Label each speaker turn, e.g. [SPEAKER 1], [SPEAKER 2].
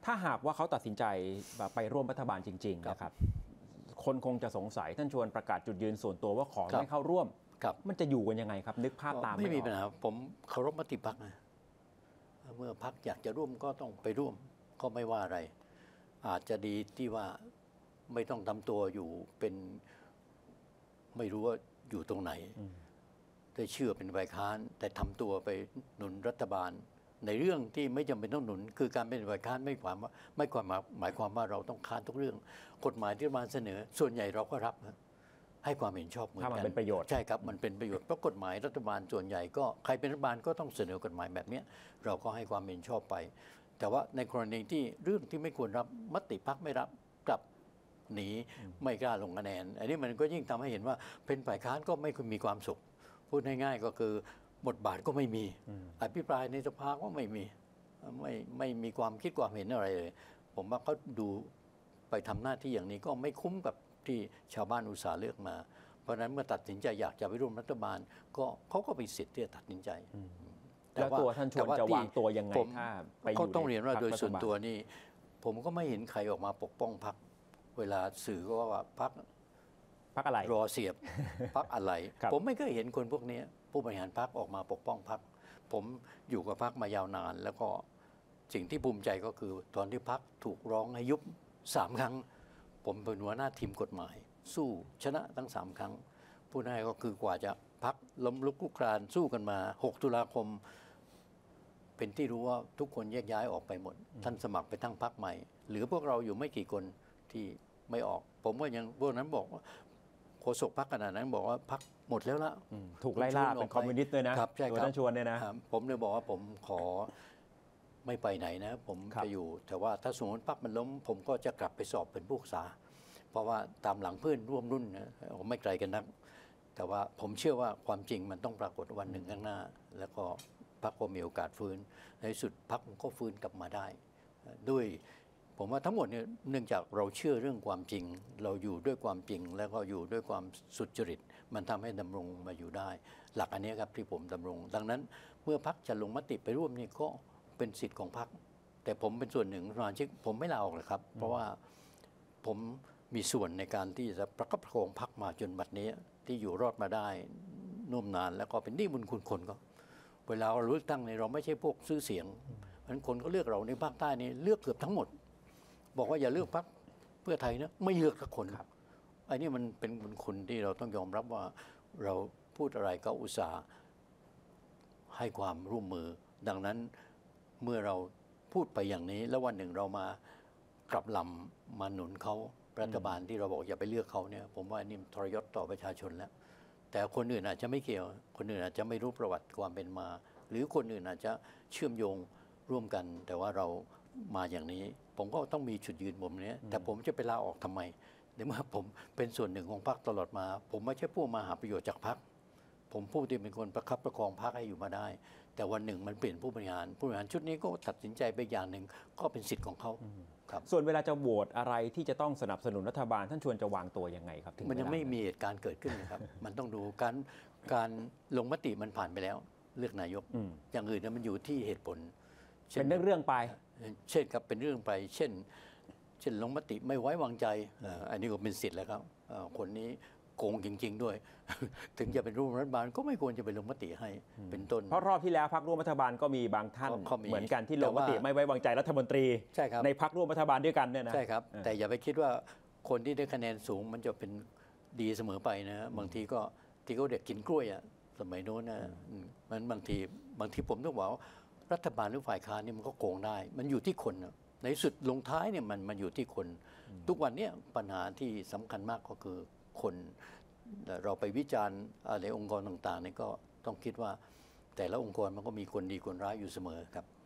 [SPEAKER 1] ถ้าหากว่าเขาตัดสินใจไปร่วมรัฐบาลจริงๆนะครับคนคงจะสงสัยท่านชวนประกาศจุดยืนส่วนตัวว่าขอไม่เข้าร่วมมันจะอยู่กันยังไงครับนึกภาพตาม
[SPEAKER 2] ไม่มีปัญหาผมเคารพมติพรรคนะเมื่อพรรคอยากจะร่วมก็ต้องไปร่วมก็ไม่ว่าอะไรอาจจะดีที่ว่าไม่ต้องทำตัวอยู่เป็นไม่รู้ว่าอยู่ตรงไหนได้เชื่อเป็นฝ่ายค้านแต่ทำตัวไปหนุนรัฐบาลในเรื่องที่ไม่จำเป็นต้องหนุนคือการเป็นฝ่ายค้านไม่หมายความว่าเราต้องค้านทุกเรื่องกฎหมายที่รัฐบาลเสนอส่วนใหญ่เราก็รับให้ความเห็นชอบเหมือนกันถ้ามัน
[SPEAKER 1] เป็นประโยชน์
[SPEAKER 2] ใช่ครับมันเป็นประโยชน์เพราะกฎหมายรัฐบาลส่วนใหญ่ก็ใครเป็นรัฐบาลก็ต้องเสนอกฎหมายแบบนี้เราก็ให้ความเห็นชอบไปแต่ว่าในกรณีที่เรื่องที่ไม่ควรรับมติพรรคไม่รับกลับหนีไม่กล้าลงคะแนนอันนี้มันก็ยิ่งทำให้เห็นว่าเป็นฝ่ายค้านก็ไม่มีความสุขพูดง่ายๆก็คือบทบาทก็ไม่มีอภิปรายในสภาก็ไม่มีความคิดความเห็นอะไรเลยผมว่าเขาดูไปทำหน้าที่อย่างนี้ก็ไม่คุ้มกับที่ชาวบ้านอุตส่าห์เลือกมาเพราะฉะนั้นเมื่อตัดสินใจอยากจะไปร่วมรัฐบาลก็เขาก็มีสิทธิ์ที่จะตัดสินใจ
[SPEAKER 1] แล้วตัวท่านชวนจะวางตัวยังไงถ้าไปอยู่
[SPEAKER 2] ก็ต้องเรียนว่าโดยส่วนตัวนี่ผมก็ไม่เห็นใครออกมาปกป้องพรรคเวลาสื่อก็ว่าพรรค
[SPEAKER 1] อะไร
[SPEAKER 2] รอเสียบพรรคอะไรผมไม่เคยเห็นคนพวกนี้ผู้บริหารพรรคออกมาปกป้องพรรคผมอยู่กับพรรคมายาวนานแล้วก็สิ่งที่ภูมิใจก็คือตอนที่พรรคถูกร้องให้ยุบ3 ครั้งผมเป็นหัวหน้าทีมกฎหมายสู้ชนะทั้ง3 ครั้งพูดง่ายก็คือกว่าจะพรรคล้มลุกคลุกคลานสู้กันมา6 ตุลาคมเป็นที่รู้ว่าทุกคนแยกย้ายออกไปหมดท่านสมัครไปตั้งพรรคใหม่หรือพวกเราอยู่ไม่กี่คนที่ไม่ออกผมก็ยังพวกนั้นบอกว่าโฆษกพรรคขนาดนั้นบอกว่าพรรคหมดแล้วละ
[SPEAKER 1] ถูกไล่ล่าเป็นคอมมิวนิสต์เลยนะครับ
[SPEAKER 2] ใช่ครับ
[SPEAKER 1] ท่านชวนเนี่ยนะ
[SPEAKER 2] ผมเลยบอกว่าผมขอไม่ไปไหนนะผมจะอยู่แต่ว่าถ้าสมมติพรรคมันล้มผมก็จะกลับไปสอบเป็นผู้ศึกษาเพราะว่าตามหลังเพื่อนร่วมรุ่นนะไม่ไกลกันนักแต่ว่าผมเชื่อว่าความจริงมันต้องปรากฏวันหนึ่งข้างหน้าแล้วก็พรรคก็มีโอกาสฟื้นในที่สุดพรรคก็ฟื้นกลับมาได้ด้วยผมว่าทั้งหมดเนี่ยเนื่องจากเราเชื่อเรื่องความจริงเราอยู่ด้วยความจริงแล้วก็อยู่ด้วยความสุจริตมันทำให้ดำรงมาอยู่ได้หลักอันนี้ครับที่ผมดำรงดังนั้นเมื่อพรรคจะลงมติไปร่วมนี่ก็เป็นสิทธิ์ของพรรคแต่ผมเป็นส่วนหนึ่งสมาชิกผมไม่ลาออกเลยครับเพราะว่าผมมีส่วนในการที่จะประคับประคองพรรคมาจนบัดนี้ที่อยู่รอดมาได้นุ่มนานแล้วก็เป็นหนี้บุญคุณคนก็เวลาเราเลือกตั้งเนี่ยเราไม่ใช่พวกซื้อเสียงเพราะฉะนั้นคนก็เลือกเราในภาคใต้นี่เลือกเกือบทั้งหมดบอกว่าอย่าเลือกพรรคเพื่อไทยนะไม่เลือกสักคนอันนี้มันเป็นบุญคุณที่เราต้องยอมรับว่าเราพูดอะไรก็อุตส่าห์ให้ความร่วมมือดังนั้นเมื่อเราพูดไปอย่างนี้แล้ววันหนึ่งเรามากลับลำมาหนุนเขารัฐบาลที่เราบอกอย่าไปเลือกเขาเนี่ยผมว่านี่ทรยศต่อประชาชนแล้วแต่คนอื่นอาจจะไม่เกี่ยวคนอื่นอาจจะไม่รู้ประวัติความเป็นมาหรือคนอื่นอาจจะเชื่อมโยงร่วมกันแต่ว่าเรามาอย่างนี้ผมก็ต้องมีจุดยืนผมเนี้ยแต่ผมจะไปลาออกทำไมในเมื่อผมเป็นส่วนหนึ่งของพรรคตลอดมาผมไม่ใช่ผู้มาหาประโยชน์จากพรรคผมผู้ที่เป็นคนประคับประคองพรรคให้อยู่มาได้แต่วันหนึ่งมันเปลี่ยนผู้บริหารชุดนี้ก็ตัดสินใจไปอย่างหนึ่งก็เป็นสิทธิ์ของเขาครับ
[SPEAKER 1] ส่วนเวลาจะโหวตอะไรที่จะต้องสนับสนุนรัฐบาลท่านชวนจะวางตัวยังไงครับ
[SPEAKER 2] มันยังไม่มีเหตุการณ์เกิดขึ้นนะครับ มันต้องดูการลงมติมันผ่านไปแล้วเลือกนายกอย่างอื่นมันอยู่ที่เหตุผล
[SPEAKER 1] เป็นเรื่องไป
[SPEAKER 2] เช่นครับเป็นเรื่องไปเช่นลงมติไม่ไว้วางใจอันนี้ก็เป็นสิทธิ์แล้วครับคนนี้โกงจริงๆด้วย ถึงจะเป็นร่วมรัฐบาลก็ไม่ควรจะไปลงมติให้เป็นต้น
[SPEAKER 1] เพราะรอบที่แล้วพรรคร่วมรัฐบาลก็มีบางท่านเหมือนกันที่ลงมติไม่ไว้วางใจรัฐมนตรีในพรรคร่วมรัฐบาลด้วยกันเนี่ยนะ
[SPEAKER 2] ใช่ครับแต่อย่าไปคิดว่าคนที่ได้คะแนนสูงมันจะเป็นดีเสมอไปนะบางทีก็ที่เขาเด็กกินกล้วยอ่ะสมัยโน้นนะมันบางทีผมต้องบอกว่ารัฐบาลหรือฝ่ายค้านนี่มันก็โกงได้มันอยู่ที่คนในสุดลงท้ายเนี่ยมันอยู่ที่คนทุกวันนี้ปัญหาที่สำคัญมากก็คือคนเราไปวิจารณ์ในองค์กรต่างๆนี่ก็ต้องคิดว่าแต่ละองค์กรมันก็มีคนดีคนร้ายอยู่เสมอครับ